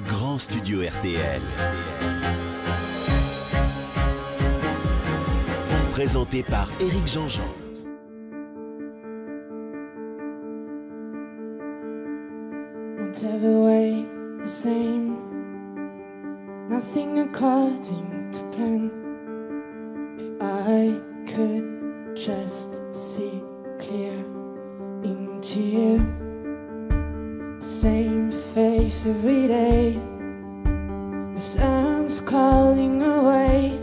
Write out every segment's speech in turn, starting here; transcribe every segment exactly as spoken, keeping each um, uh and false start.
grand studio R T L. Présenté par Éric Jean-Jean. Won't ever wait the same. Nothing according to plan. If I could just see clear into you, same face every day, the sounds calling away.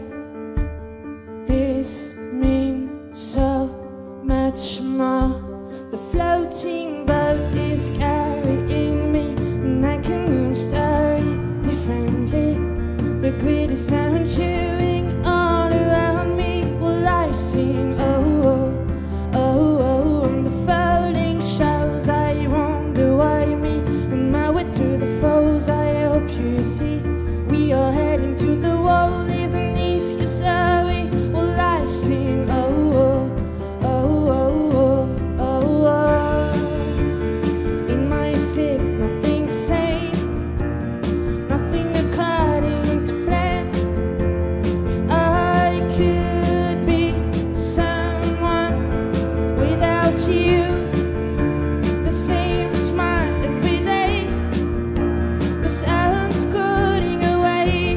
This means so much more. The floating boat is carrying me, and I can move story differently. The grid is sound chewing all around me while I sing. Oh, oh, oh, oh. On the folding shows, I wonder why me and my way to the foes. I hope you see we are heading to the wall, even if you're sorry. While I sing. Oh, oh, oh, oh, oh, oh, oh. In my sleep, nothing's safe, nothing according to plan. If I could be someone without you, the same smile every day, the sounds cutting away.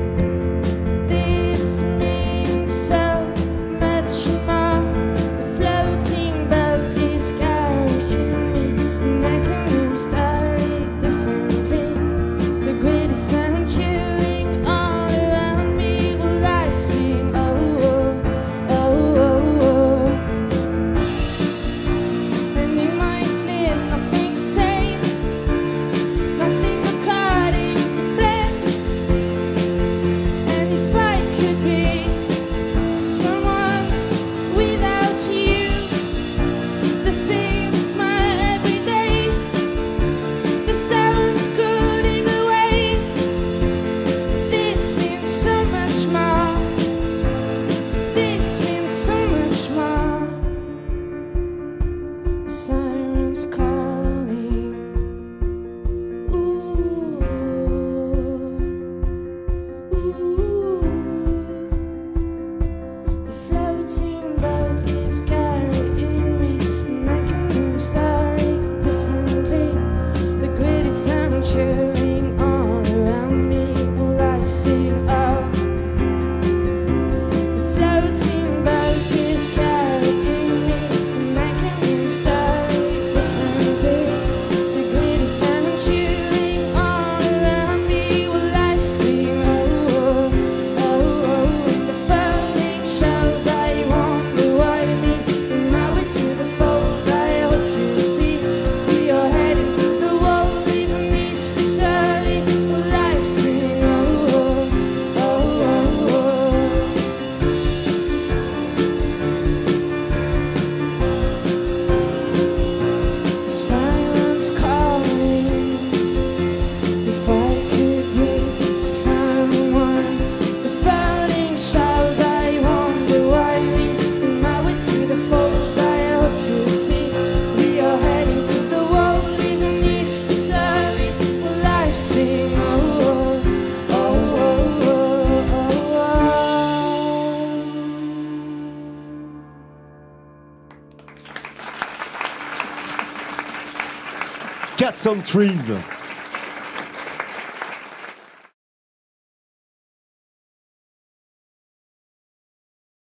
This means so much more. The floating boat is carrying me, and I can move story differently. The grid is sound chewing all around me while I sing. Oh, oh, oh, oh, oh. And in my sleep, nothing's safe, nothing according to plan. And if I could be someone without you, the same smile every day, the sounds cutting away. This means so much more. This means so much more. The sirens calling. Ooh, ooh. The floating boat is carrying me, and I can move story differently. The grid is sound chewing all around me while I sing. Oh, the floating boat is carrying me, and I can move story differently. The grid is sound chewing all around me while I sing. Oh, oh, oh, and the folding shows, I wonder why me and my way to the foes. I hope you see we are heading to the wall, even if you're sorry. While I sing. Oh, oh, oh, oh, oh. The silence calling. If I could be someone, the founding shows, I wonder why me and my way to the foes. I hope you see we are heading to the wall, even if you're sorry. While I sing. Oh, oh, oh, oh, oh, oh. Cats on Trees.